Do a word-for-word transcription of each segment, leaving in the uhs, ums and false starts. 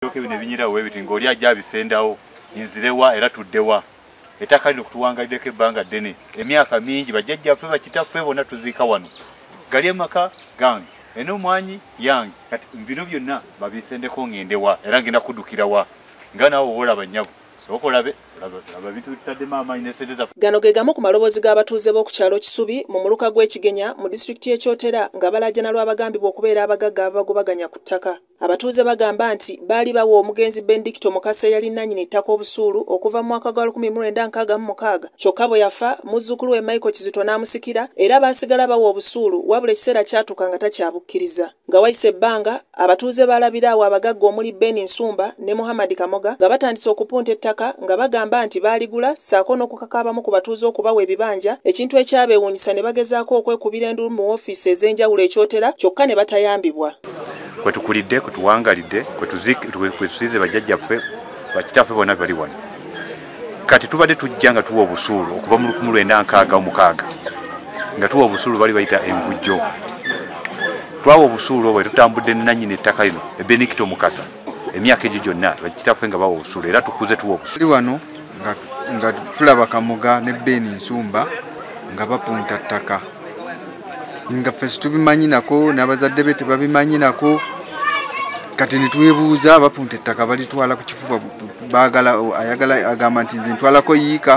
Oke bino binyira webiti ngoli ajja bisendawo inzirewa era tuddewa ettaka lino kutuwangalideko ebbanga ddene emyaka mingi bajjajjaffe bakitaffe bonna tuziika wano gali emaka gange eno mwanyi yange kati bino byonna babisendeko ngendewa era ngenda kuddukirawa nga naawe owoolaba nnyabo sokolabe laba bintu bitadde maama inesereza. Gano ge gamu ku maloboozi g'abatuuze b'oku kyalo Kisubi mu muluka gw'Ekigenya mu disitulikiti y'e Kyotera nga balajjana lw'abagambibwa okubeera abagagga abagobaganya ku ttaka. Abatuuze bagamba nti baali bawa omugenzi Benedicto Mukasa eyali nannyini ttaka obusuulu okuva mu mwaka gwa lukumi mu lwenda nkaaga mu mukaaga kyokka bwe yafa muzzukulu we Michael Kizito n'amusikira era baasigala bawa obusuulu wabula ekiseera kyatuuka nga takyabukkiriza. Nga wayise ebbanga abatuuze baalabira awo abagagga omuli Ben Nsumba ne Muhammad Kamoga nga batandise okupunta ettaka nga bagamba nti baaligula ssaako n'okukakaabamu ku batuuze okubawa ebibanja ekintu ekyabeewuunyisa ne bagezaako okwekubira endulu mu woofiisi ez'enjawulo e Kyotera kyokka ne batayambibwa. Kwe tukulidde kwe tuwangalidde kwe tusiize bajjajjaffe bakitaffe bonna bali wano kati tubadde tujja nga tuwa obusuulu okuva mu lukumi lwenda nkaaga omukaaga nga tuwa obusuulu bali bayita envujjo twawa obusuulu obwo tutambudde ne nannyini ettaka lino Benedicto Mukasa emyaka egyo gyonna bakitaffe nga bawa obusuulu era tukuze tuwa obusuulu wano nga, nga tulaba Kamoga ne Ben Nsumba nga bapunta ttaka nga ffe situbimanyi nako n'abazadde be tebabimanyi nako kati nitwebuuza bapunta ettaka balitwala ku kifuba baagala ayagala agamba nti nze ntwalako yiika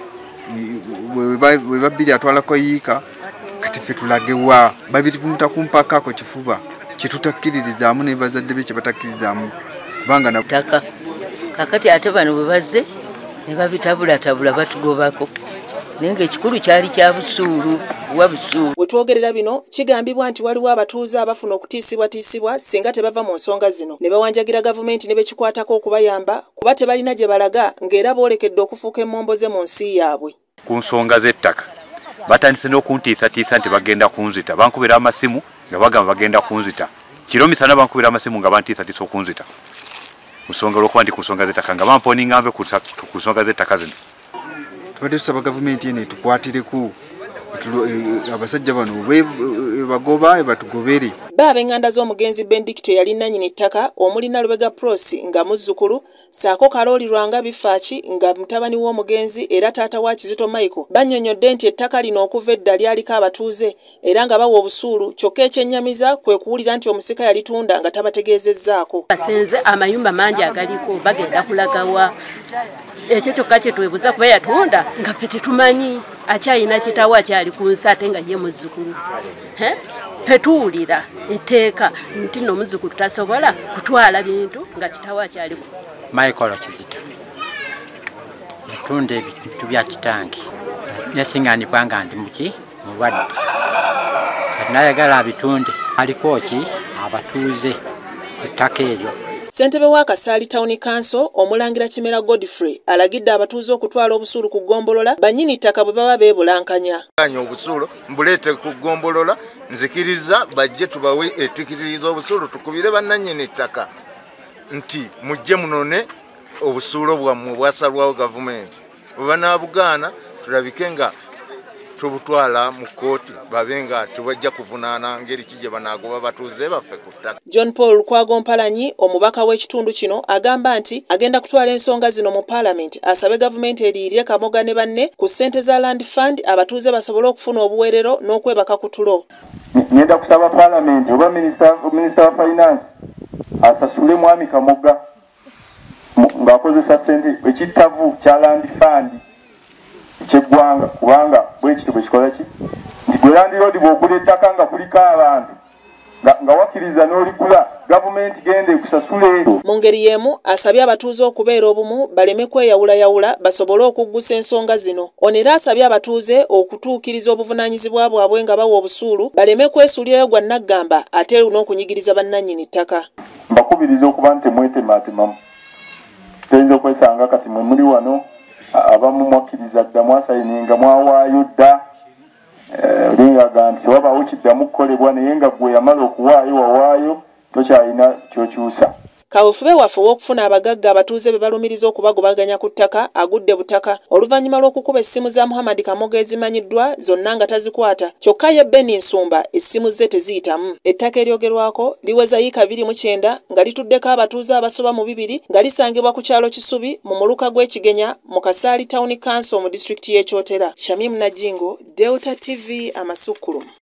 we babbiri atwalako yiika kati ffe tulagewa babitupunta ku mpaka ku kifuba kyetutakkiririzaamu ne bazadde be kye batakkiririzaamu kubanga na ttaka kakati ate bano bwe bazze ne babitabulatabula batugobako naye ng'ekikulu kyali kya busuulu wa busuulu. We twogerera bino kigambibwa nti waliwo abatuuze abafuna okutiisibwatiisibwa singa tebava mu nsonga zino ne bawanjagira gavumenti ne bekikwatako okubayamba kuba tebalina gye balaga ng'era boolekedde okufuuka emmomboze mu nsi yaabwe. Ku nsonga z'ettaka batandise n'okuntiisatiisa nti bagenda kunzita bankubira amasimu nga bagamba bagenda kunzita kiro misana bankubira amasimu nga bantiisatiisa okunzita ku nsonga lw'okuba ndi ku nsonga z'ettaka nga bamponinga nve ku nsonga z'ettaka zino. Tubadde tusaba gavumenti eno etukwatireko abasajja bano bagoba ebatugobere. Ba ab'enganda z'omugenzi Benedicto yali nannyini ttaka omulina Lubega Prosi nga muzzukulu ssaako Kalooli Lwanga Bifaaki nga mutabani w'omugenzi era taata wa Kizito Michael bannyonnyodde nti ettaka lino okuva edda lyaliko abatuuze era nga bawa obusuulu kyokka ekyennyamiza kwe kuwulira nti omusika yalitunda nga tabategeezezzaako. Basenze amayumba mangi agaliko bagenda kulagawa ekyo kyokka kye twebuuza kuba yatunda nga ffe tetumanyi akyayina kitaawo akyali ku nsi ate nga ye muzzukulu ffe tuwulira etteeka nti nno muzzukulu tasobola kutwala bintu nga kitaawo akyali Michael Kizito yatunda ebintu bya kitange yasiŋŋaanibwa nga ndi muki mulwadde kati nayagala abitunde aliko ki abatuuze ettaka eryo. Ssentebe wa Kasaali Town Council omulangira Kimera Godfrey alagidde abatuuze okutwala obusuulu ku ggombolola bannyini ttaka bwe baba beebulankanya. Obusuulu mbuleete ku ggombolola nzikiriza bajje tubawe ettikiririza obusuulu tukubire bannannyini ttaka nti mujje munone obusuulu bwammwe bwasalwawo gavumenti bwe banaabugaana tulabike nga tubutwala mu kooti babenga tubajja kuvunaana ngeri kije banaagoba batuuze baffe ku ttaka. John Paul Lukwago Mpalanyi omubaka w'ekitundu kino agamba nti agenda kutwala ensonga zino mu Parliament asabe gavumenti eriirye Kamoga ne banne ku ssente za Land Fund abatuuze basobole okufuna obuweerero n'okwebaka ku tulo. Ngenda kusaba Parliament oba Minister Minister of Finance asasule mwami Kamoga ng'akozesa ssente ekittavu kya Land Fund eky'eggwanga kubanga bwekito bwe kikola ki nti gwe Land Road bw'ogula ettaka nga kuliko abantu nga wakkiriza n'oligula gavumenti genda ekusasule. Mu ngeri y'emu asabye abatuuze okubeera obumu baleme kweyawulayawula basobole okuggusa ensonga zino. Ono era asabye abatuuze okutuukiriza obuvunaanyizibwa bwabwe nga bawa obusuulu baleme kwesuulirayo gwa naggamba ate n'okunyigiriza bannannyini ttaka. Mbakubiriza okuba nti mwetematemamu tuyinza okwesanga kati mwe muli wano abamu mwakkiriza dda mwasayininga mwawaayo dda olingaga nti wabaawo kiddamu kukolebwa naye nga gwe yamala okuwaayo wawaayo tokyalina kyokyusa. Kaweefube waffe w'okufuna abagagga abatuuze be balumiriza okubagobaganya ku ttaka agudde butaka oluvannyuma lw'okukuba essimu za Muhammad Kamoga ezimanyiddwa zonna nga tazikwata kyokka ye Ben Nsumba essimu ze teziyitamu. Ettaka eryogerwako liweza yiika abiri mu kyenda nga lituddeko abatuuze abasoba mu bibiri nga lisangibwa ku kyalo Kisubi mu muluka gw'Ekigenya mu Kasaali Town Council mu disitulikiti y'e Kyotera. Shamim Najingo, Delta T V Amasukulu.